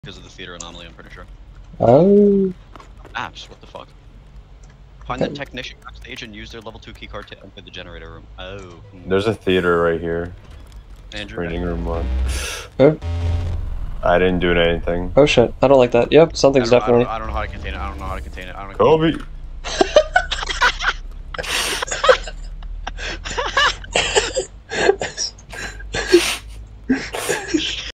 because of the theater anomaly, I'm pretty sure. Oh. Apps, what the fuck? Find the technician backstage and use their level 2 keycard to enter the generator room. Oh. There's a theater right here. Andrew, Training room 1. Oh. I didn't do anything. Oh shit, I don't like that. Yep, something's definitely... I don't know how to contain it. I don't know how to contain it. Kobe!